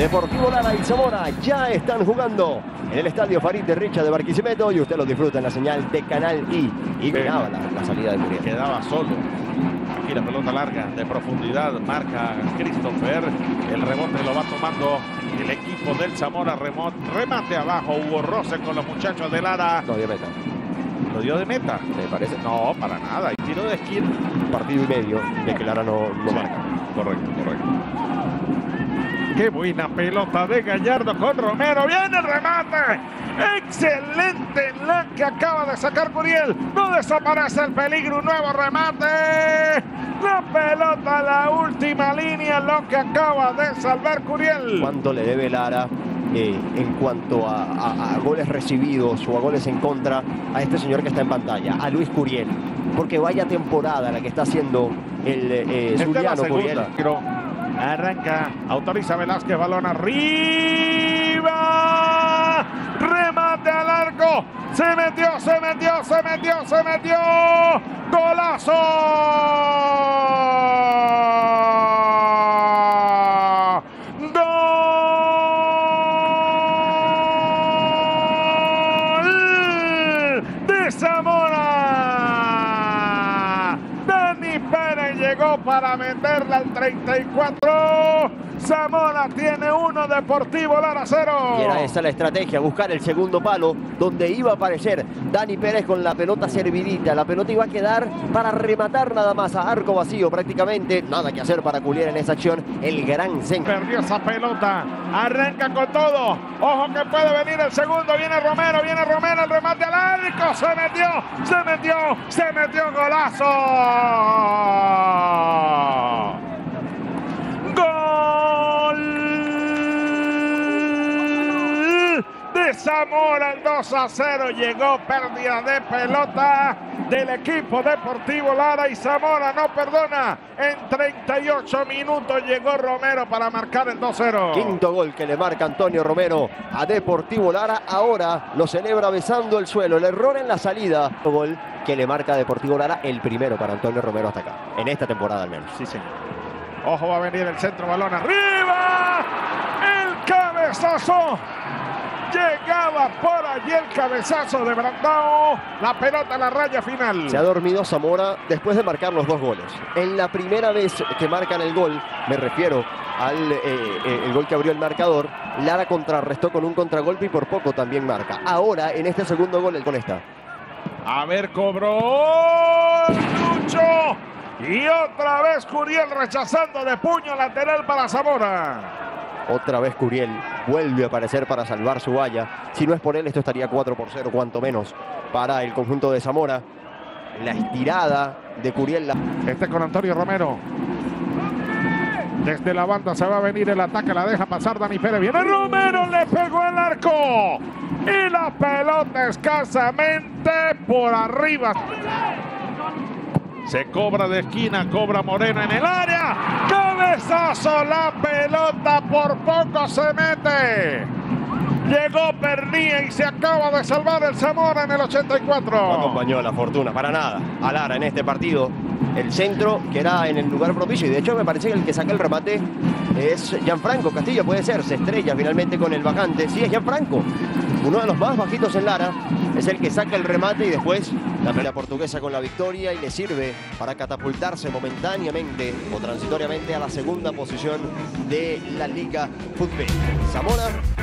Deportivo Lara y Zamora ya están jugando en el estadio Farid de Richa de Barquisimeto y usted lo disfruta en la señal de Canal I. Y miraba la salida de Curiel. Quedaba solo. Aquí la pelota larga de profundidad. Marca Christopher. El rebote lo va tomando el equipo del Zamora. Remate abajo. Hubo roce con los muchachos de Lara. No dio meta. ¿Lo dio de meta? ¿Me parece? No, para nada. Y tiro de esquina. Partido y medio de que Lara no marca. Correcto. Qué buena pelota de Gallardo con Romero. Viene el remate. Excelente la que acaba de sacar Curiel. No desaparece el peligro. Un nuevo remate. La pelota a la última línea. Lo que acaba de salvar Curiel. ¿Cuánto le debe Lara en cuanto a goles recibidos o a goles en contra a este señor que está en pantalla, a Luis Curiel? Porque vaya temporada la que está haciendo el zuliano Curiel. Arranca, autoriza Velázquez, balón arriba, remate al arco, se metió, golazo, gol de Zamora. Dani Pérez llegó para meterla al 34. Zamora tiene 1, Deportivo Lara 0. Y era esa la estrategia, buscar el segundo palo donde iba a aparecer Dani Pérez con la pelota servidita. La pelota iba a quedar para rematar nada más a arco vacío prácticamente. Nada que hacer para Curiel en esa acción. El gran centro. Perdió esa pelota, arranca con todo. Ojo que puede venir el segundo. Viene Romero, el remate al arco. Se metió, golazo. De Zamora, el 2-0, llegó pérdida de pelota del equipo Deportivo Lara y Zamora no perdona. En 38 minutos llegó Romero para marcar el 2-0. Quinto gol que le marca Antonio Romero a Deportivo Lara. Ahora lo celebra besando el suelo. El error en la salida. Gol que le marca a Deportivo Lara, el primero para Antonio Romero hasta acá, en esta temporada al menos. Sí, señor. Ojo, va a venir el centro, balón arriba. El cabezazo. Llegaba por allí el cabezazo de Brandao. La pelota a la raya final. Se ha dormido Zamora después de marcar los 2 goles. En la primera vez que marcan el gol, me refiero al el gol que abrió el marcador, Lara contrarrestó con un contragolpe y por poco también marca. Ahora, en este segundo gol, el gol está. A ver, cobró Lucho. Y otra vez Curiel rechazando de puño lateral para Zamora. Otra vez Curiel vuelve a aparecer para salvar su valla. Si no es por él, esto estaría 4-0, cuanto menos, para el conjunto de Zamora. La estirada de Curiel. Este con Antonio Romero. Desde la banda se va a venir el ataque, la deja pasar Dani Pérez. Viene Romero, le pegó el arco. Y la pelota escasamente por arriba. Se cobra de esquina, cobra Moreno en el área. Cabezazo, la pelota por poco se mete. Llegó Pernía y se acaba de salvar el Zamora en el 84. No acompañó la fortuna para nada a Lara en este partido. El centro que era en el lugar propicio. Y de hecho me parece que el que saca el remate es Gianfranco Castillo. Puede ser, se estrella finalmente con el vacante. Sí, es Gianfranco. Uno de los más bajitos en Lara. Es el que saca el remate y después la pelea portuguesa con la victoria. Y le sirve para catapultarse momentáneamente o transitoriamente a la segunda posición de la Liga Fútbol. Zamora